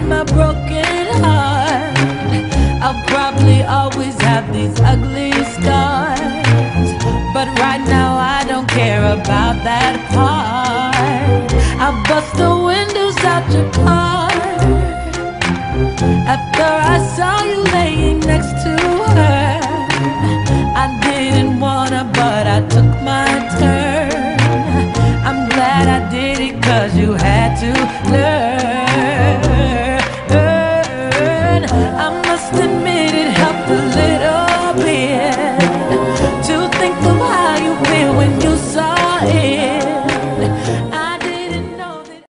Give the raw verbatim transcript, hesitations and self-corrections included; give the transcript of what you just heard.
my broken heart. I'll probably always have these ugly scars, but right now I don't care about that part. I'll bust the windows out your car after I saw you laying next to her. I didn't wanna, but I took my turn. I'm glad I did it, cause you had to learn. I must admit it helped a little.